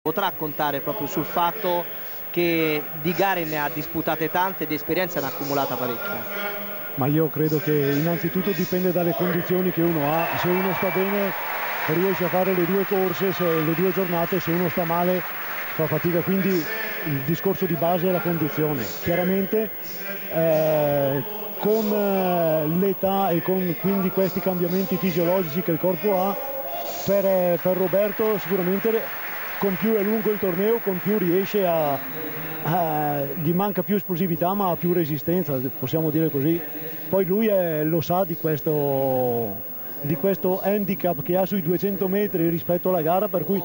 potrà contare proprio sul fatto che di gare ne ha disputate tante e di esperienza ne ha accumulata parecchia. Ma io credo che innanzitutto dipende dalle condizioni che uno ha. Se uno sta bene riesce a fare le due corse, le due giornate, se uno sta male fa fatica, quindi il discorso di base è la condizione. Chiaramente con l'età e con quindi questi cambiamenti fisiologici che il corpo ha, per Roberto sicuramente con più è lungo il torneo, con più riesce gli manca più esplosività ma ha più resistenza, possiamo dire così. Poi lui lo sa di questo handicap che ha sui 200 metri rispetto alla gara, per cui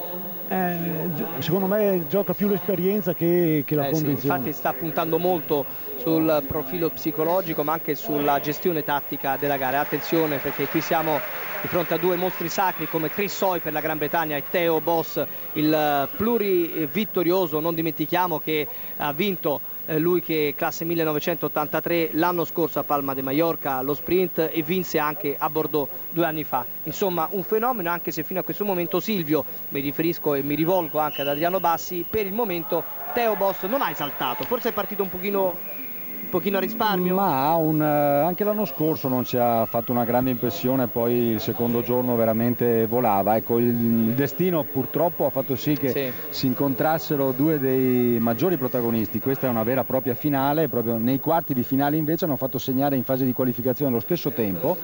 secondo me gioca più l'esperienza che la condizione. Sì, infatti sta puntando molto sul profilo psicologico ma anche sulla gestione tattica della gara. Attenzione, perché qui siamo di fronte a due mostri sacri come Chris Hoy per la Gran Bretagna e Theo Bos, il plurivittorioso. Non dimentichiamo che ha vinto lui, che classe 1983 l'anno scorso a Palma de Mallorca lo sprint, e vinse anche a Bordeaux 2 anni fa. Insomma un fenomeno, anche se fino a questo momento Silvio, mi riferisco e mi rivolgo anche ad Adriano Bassi, per il momento Theo Bos non ha esaltato, forse è partito un pochino a risparmio? Ma anche l'anno scorso non ci ha fatto una grande impressione, poi il secondo giorno veramente volava. Ecco, il destino purtroppo ha fatto sì che si incontrassero due dei maggiori protagonisti. Questa è una vera e propria finale, proprio nei quarti di finale invece hanno fatto segnare in fase di qualificazione allo stesso tempo.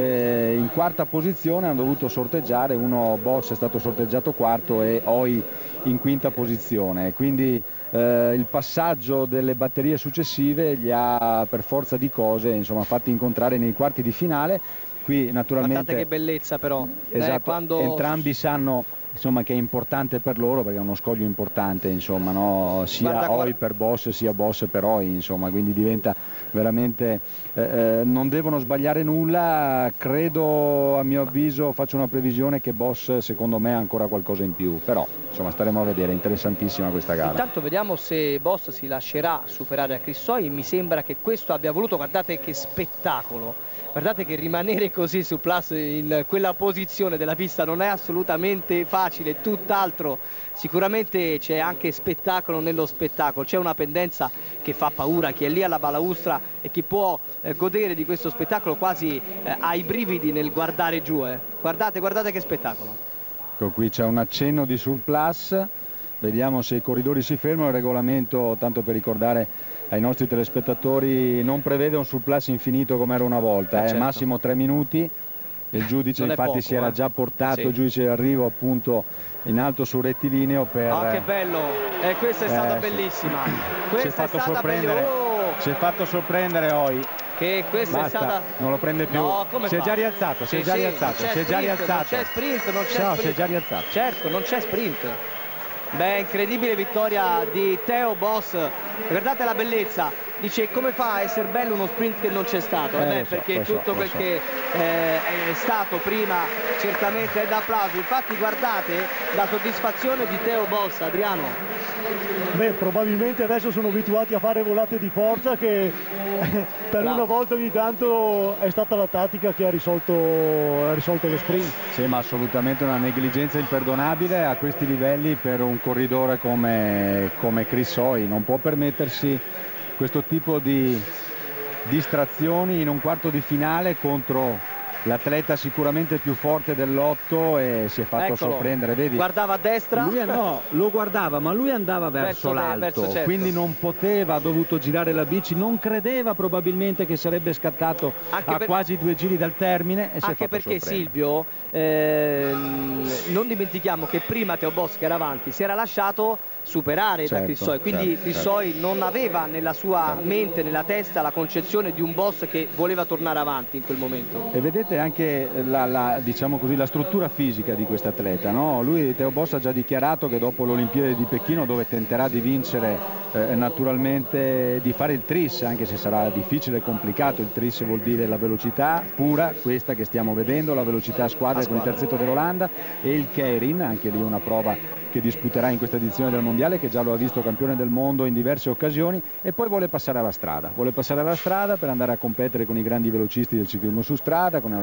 In quarta posizione hanno dovuto sorteggiare, Bos è stato sorteggiato quarto e Hoy in quinta posizione, quindi il passaggio delle batterie successive li ha per forza di cose fatti incontrare nei quarti di finale. Qui naturalmente, guardate che bellezza però, esatto, entrambi sanno che è importante per loro, perché è uno scoglio importante, no? Sia Hoy per Bos sia Bos per Hoy, quindi diventa veramente non devono sbagliare nulla. Credo, a mio avviso, faccio una previsione che Bos secondo me ha ancora qualcosa in più, però staremo a vedere. Interessantissima questa gara. Intanto vediamo se Bos si lascerà superare a Chris Hoy. Mi sembra che questo abbia voluto. Guardate che spettacolo, guardate che rimanere così su Plus in quella posizione della pista non è assolutamente facile, tutt'altro. Sicuramente c'è anche spettacolo nello spettacolo, c'è una pendenza che fa paura. Chi è lì alla balaustra e chi può godere di questo spettacolo quasi ha i brividi nel guardare giù. Guardate che spettacolo. Ecco, qui c'è un accenno di surplus, vediamo se i corridori si fermano. Il regolamento, tanto per ricordare ai nostri telespettatori, non prevede un surplus infinito come era una volta, certo. Massimo 3 minuti. Il giudice infatti poco, si era già portato, il giudice d'arrivo appunto in alto sul rettilineo per... Oh, che bello! Questa è stata bellissima! Si è fatto sorprendere Hoy. Che questa è stata... Non lo prende più. No, si è già rialzato, si è già rialzato. Non c'è sprint, non c'è sprint. Si è già rialzato. Certo, non c'è sprint. Beh, incredibile vittoria di Theo Bos. Guardate la bellezza. Dice, come fa a essere bello uno sprint che non c'è stato? Perché tutto quel che è stato prima certamente è da applauso. Infatti guardate la soddisfazione di Theo Bos, Adriano. Beh, probabilmente adesso sono abituati a fare volate di forza, che per una volta ogni tanto è stata la tattica che ha risolto lo sprint. Sì, ma assolutamente una negligenza imperdonabile a questi livelli per un corridore come Chris Hoy. Non può permettersi questo tipo di distrazioni in un quarto di finale contro l'atleta sicuramente più forte dell'8, e si è fatto sorprendere, vedi? Guardava a destra? Lui lo guardava, ma lui andava verso l'alto, certo. Quindi non poteva, ha dovuto girare la bici, non credeva probabilmente che sarebbe scattato quasi 2 giri dal termine, e si è fatto perché sorprendere. Silvio, non dimentichiamo che prima Theo Bos, che era avanti, si era lasciato superare da Chris Hoy, quindi Chris Hoy non aveva nella sua mente, nella testa, la concezione di un Bos che voleva tornare avanti in quel momento. E vedete anche diciamo così, la struttura fisica di quest'atleta, no? Lui, Theo Bos, ha già dichiarato che dopo l'Olimpiade di Pechino, dove tenterà di vincere naturalmente, di fare il tris, anche se sarà difficile e complicato. Il tris vuol dire la velocità pura, questa che stiamo vedendo, la velocità a squadra con il terzetto dell'Olanda, e il Keirin, anche lì una prova che disputerà in questa edizione del mondiale, che già lo ha visto campione del mondo in diverse occasioni, e poi vuole passare alla strada per andare a competere con i grandi velocisti del ciclismo su strada, con